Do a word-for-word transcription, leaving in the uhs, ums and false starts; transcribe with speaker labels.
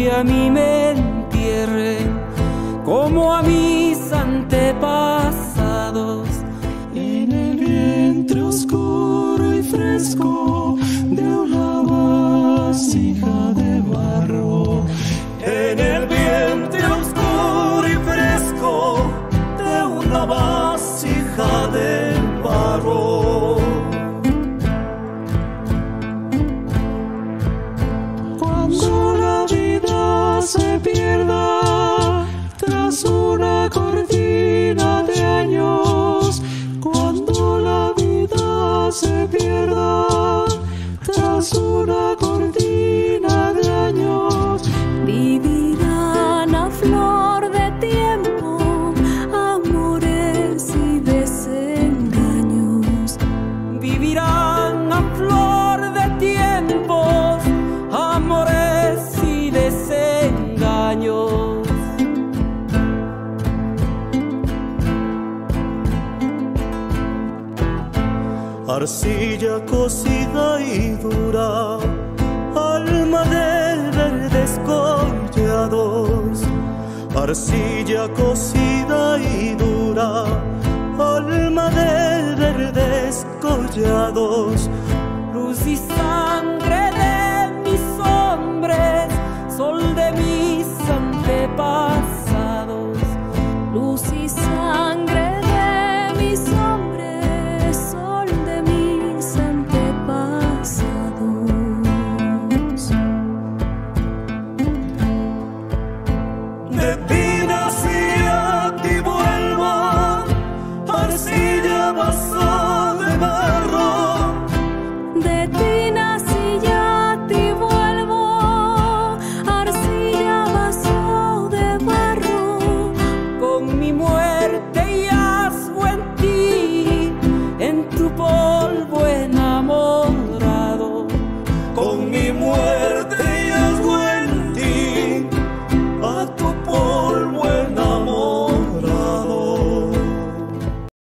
Speaker 1: que a mí me entierren como a mis antepasados.
Speaker 2: En el vientre oscuro y fresco de una vasija de barro.
Speaker 3: En el vientre oscuro y fresco de una vasija de barro.
Speaker 2: Cuando la vida se pierda tras una cortina de años, cuando la vida se pierda tras una cortina de años,
Speaker 4: vivirán a flor de tiempo amores y desengaños.
Speaker 1: Vivirán a flor de tiempos amores y desengaños.
Speaker 3: Arcilla cocida y dura, alma de verdes collados. Arcilla cocida y dura, alma de verdes collados.
Speaker 1: Luz y sangre de mis hombres, sol de mis antepasados.
Speaker 4: Luz y sangre